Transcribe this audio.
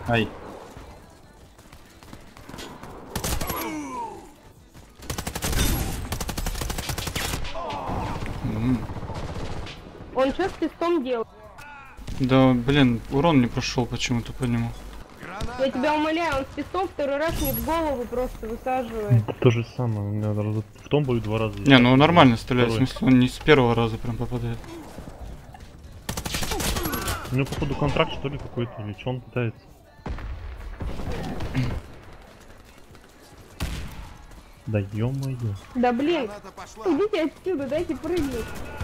Ай. Он что с пистом делает? Да, блин, урон не прошел почему-то по нему. Я тебя умоляю, он с пистом второй раз мне в голову просто высаживает. То же самое, у меня в том бою 2 раза. Не, ну нормально стреляет, в Второй. смысле, он не с первого раза прям попадает. У него походу контракт что ли какой-то, или что он пытается? Да ё-моё. Да блин, идите отсюда, дайте прыгнуть.